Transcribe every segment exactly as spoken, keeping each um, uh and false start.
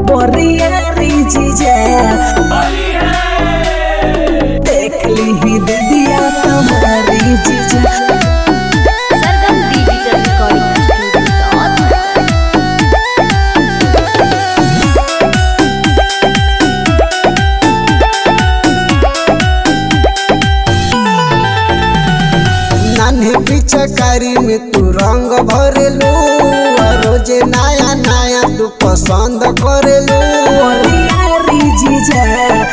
बोरियारी जीजा देख ली ही दीदिया तुम्हारी जीजा। सरगम डिजिटल रिकॉर्डिंग नान्हे पिचकारी में तू रंग भरेलू रोजे नया नया तू पसंद करेलू बोरियारी जीजा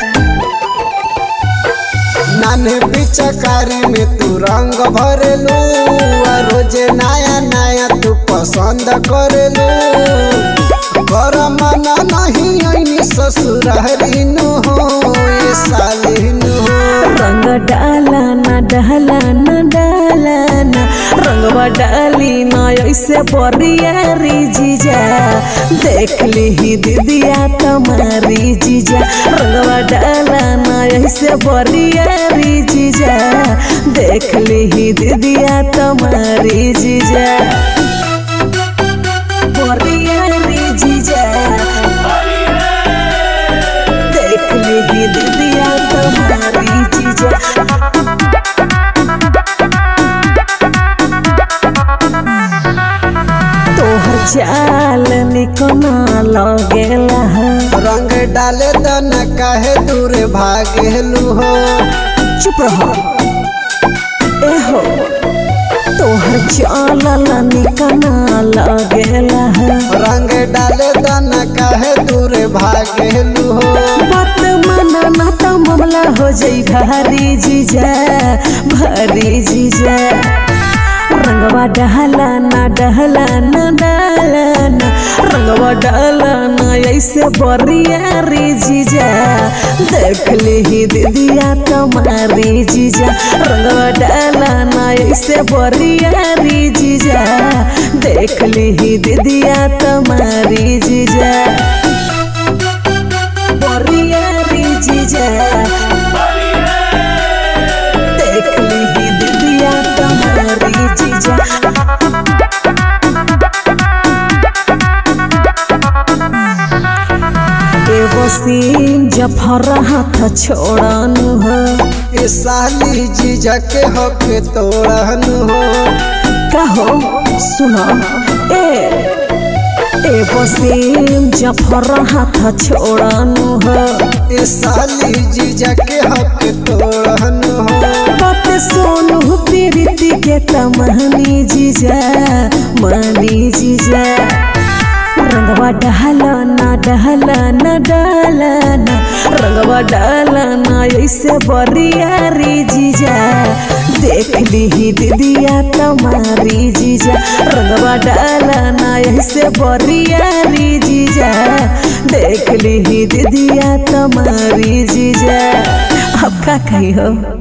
नान्हे पिचकारी में तू रंग भरेलू रोजे नया नया तू पसंद करेलू कर मना नहीं आईनी ससुरारी नु हो ये साली नु हो रंग डाला ना डाला ना डाला ना रंगवा डाली ना ऐसे बोरियारी जीजा देख ली ही दीदिया तुम्हारी जीजा। रंगवा डाला ना ऐसे बोरियारी जीजा देख ली ही दीदिया तुम्हारी जीजा। बोरियारी जीजा देख ली ही दीदिया तुम्हारी जीजा। तोहर चाल निकोना लगेला रंग डाले तो न काहे दूर भागेलू हो चुप रहो ए हो तोहर चाल निकोना लगेला रंग डाले तो न काहे दूर भागेलू हो बात माना ना तो मामला हो जाई भारी जीजा भारी जीजा। रंगवा डहला ना डहला ना डाला ना रंगवा डाला ना ऐसे बोरियारी जीजा देख ली ही दीदिया तुम्हारी जीजा। रंगवा डाला ना ऐसे बोरियारी जीजा देख ली ही दीदिया तुम्हारी जीजा। बोरियारी जीजा देख ली ही दीदिया तुम्हारी जीजा। एगो सीन जफर हाथ छोड़नु हो ये साली जीजा के हक तोड़नु हो कहो सुनो ए एगो सीन जफर हाथ छोड़नु हो ये साली जीजा के हक तोड़नु हो बात सोनू प्रीति के तमहनी जीजा मानी जीजा। रंगवा डाला ना डाला ना डाला ना रंगवा डाला ना ऐसे बोरियारी जीजा देख ली ही दीदिया तुम्हारी जीजा। रंगवा डाला ना ऐसे बोरियारी जीजा देख ली ही दीदिया तुम्हारी जीजा। अब का कही हो।